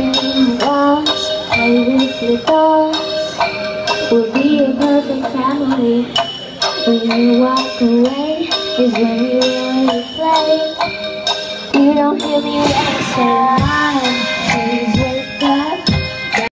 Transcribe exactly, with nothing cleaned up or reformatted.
in the walls, play with the dolls. We'll be a perfect family. When you walk away is when we really play. You don't hear me when I say